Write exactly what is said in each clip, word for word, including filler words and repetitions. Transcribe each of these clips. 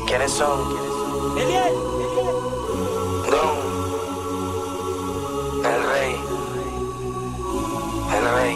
¿Quiénes son? Eliel. Don. El rey. El rey.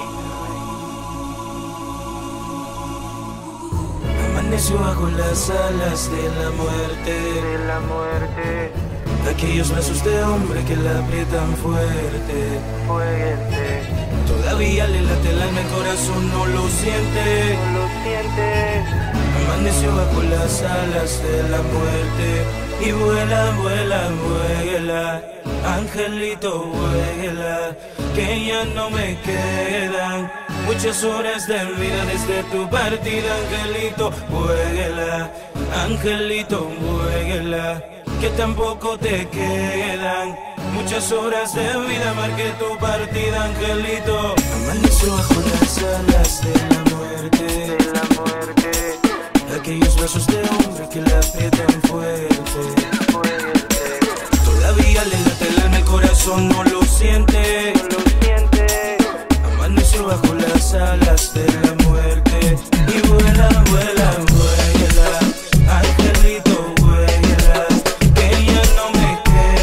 Amaneció bajo las alas de la muerte. De la muerte. Aquellos brazos de hombre que la aprietan fuerte. Fuerte. Todavía le late el alma, el corazón no lo siente. No lo siente. Amaneció bajo las alas de la muerte. Y vuela, vuela, vuela. Angelito, vuela. Que ya no me quedan muchas horas de vida desde tu partida. Angelito, vuela. Angelito, vuela. Que tampoco te quedan muchas horas de vida, marqué tu partida, Angelito. Amaneció bajo las alas de la muerte. De la muerte. Aquellos brazos de hombre que la aprietan fuerte. Fuerte. Todavía le late el alma, el corazón no lo siente. No lo siente. Amaneció bajo las alas de la muerte. Y vuela, vuela, vuela. Angelito, vuela. Que ya no me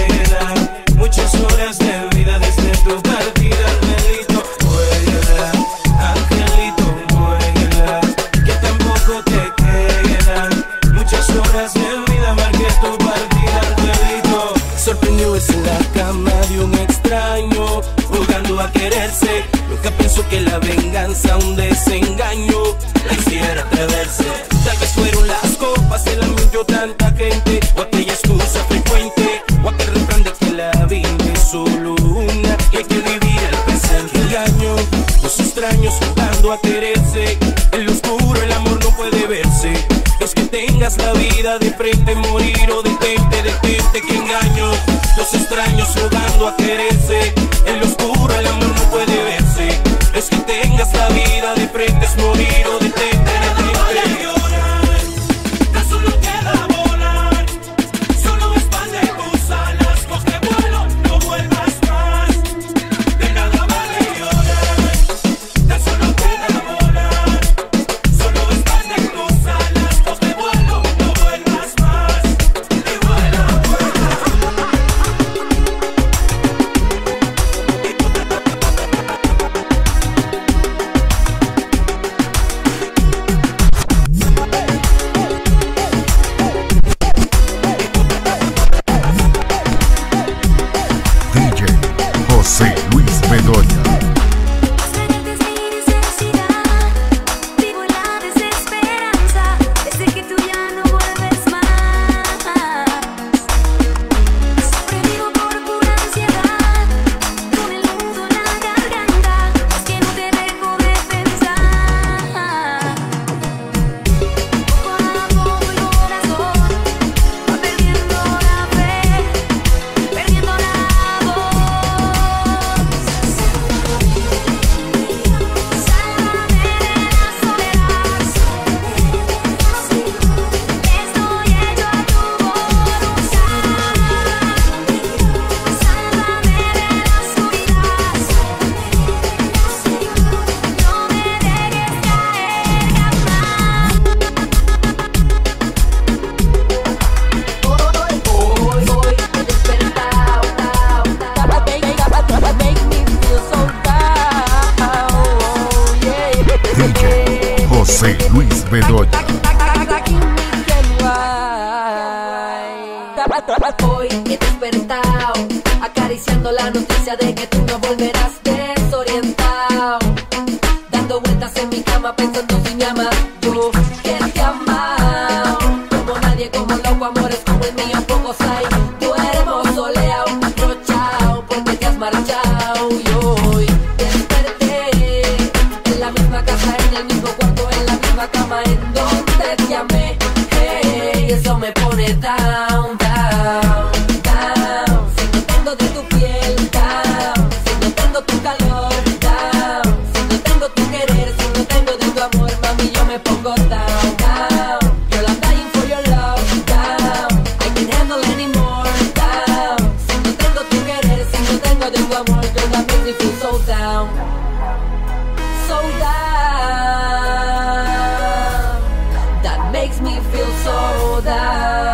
quedan muchas horas de vida desde tu partida. Angelito, vuela. Angelito, vuela. Que tampoco te quedan muchas horas de vida, marqué tu partida, Angelito. Sorprendió es en la cama de un extraño, jugando a quererse. Nunca pensó que la venganza, un desengaño, la hiciera atreverse. Tal vez fueron las copas, el mintió tanta gente, o aquella excusa frecuente, o aquel refrán de que la vida es solo una y hay que vivir el presente. Engaño, los extraños jugando a quererse. En lo oscuro el amor no puede verse. Es que tengas la vida de frente, morir o detente, detente, que engaño. Los extraños jugando a quererse. En lo oscuro el amor no puede verse. Es que tengas la vida de frente, es morir o detente, detente. Tan solo queda volar. Solo expande tus alas, coge vuelo, no vuelvas más. De nada vale llorar. Tan solo queda volar. Solo expande tus alas, coge vuelo, no vuelvas más. Y vuela, vuela. D J José Luis Bedoya. Extrañarte es mi necesidad, vivo en la desesperanza, desde que tú ya no vuelves más. Sobrevivo por pura ansiedad, con el nudo en la garganta, es que no te dejo de pensar. Poco a poco el corazón va perdiendo la fe, perdiendo la voz. Sálvame de la soledad, estoy hecho a tu voluntad. Sálvame de la oscuridad, no me dejes caer jamás. Hoy, hoy, he despertado, make me feel so down, yeah. D J José Luis Bedoya. Hoy he despertado, acariciando la noticia de que tú no volverás, desorientado, dando vueltas en mi cama pensando si me amas. Yo que te he amado, como nadie, como loco, amores como el mío pocos hay. Duermo soleado, abrochado, porque te has marchado. Y hoy desperté en la misma casa, en el mismo cuarto, en la misma cama en donde te amé. Hey, eso me pone down, down, down. Si no tengo de tu piel, down. Si no tengo tu calor, down. Si no tengo tu querer, si no tengo de tu amor, mami, yo me pongo down, down. Girl, I'm dying for your love, down. I can't handle anymore, down. Si no tengo tu querer, si no tengo de tu amor, girl, that makes me feel so down, so down. That makes me feel so down.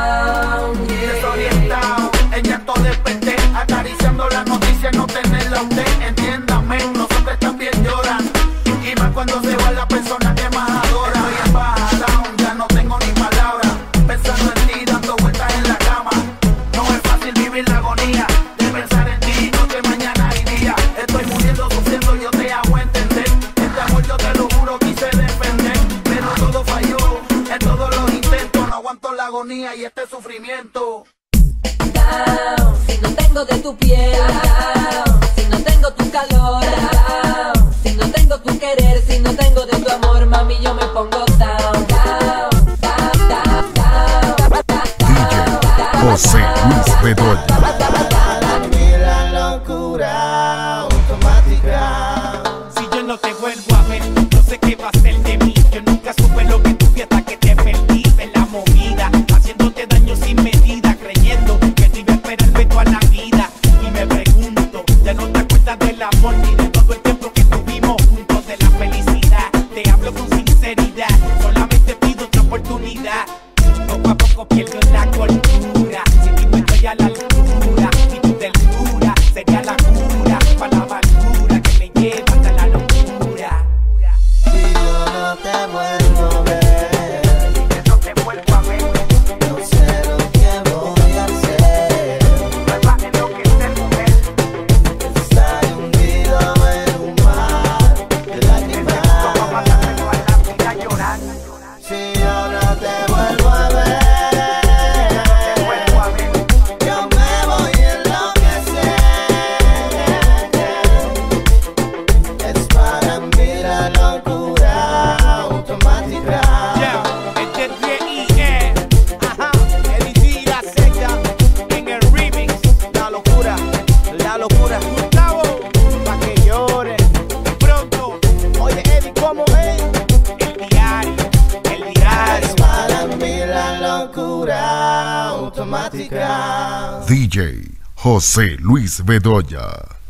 agonía y este sufrimiento. Down, si no tengo de tu piel, down, si no tengo tu calor, down, si no tengo tu querer, si no tengo de tu amor, mami, yo me pongo down, down, down, down, down, D J José Luis Bedoya. Para mí la locura automática. Si yo no te vuelvo a ver, no sé qué va a ser de mí. Yo nunca supe lo que tuve hasta que te perdí en la movida, haciéndote daño sin medida, creyendo que te iba a esperarme toda la vida. Y me pregunto, ya no te acuerdas del amor ni de todo el tiempo que tuvimos juntos, de la felicidad. Te hablo con sinceridad, solamente pido otra oportunidad. Poco a poco pierdo la cordura, si tú no estoy a la altura, y tu ternura sería la cura para la amargura que me lleva hasta la locura. Si yo no te vuelvo a ver, Si no te vuelvo a ver, no sé lo que voy a hacer. me va a enloquecer, mujer. Estar hundido en un mar de lágrimas. Como pasarme toda la vida llorando. Si yo no te vuelvo a ver, Te vuelvo a ver, yo me voy a enloquecer. Es para mí la locura automática. yeah, este es D I E, ajá, Eddie D, la secta, en el remix, La locura, la locura. Gustavo, Pa' que llore. pronto, Oye, Eddie, ¿cómo es? el diario, el diario. Es para mí la locura automática. D J José Luis Bedoya.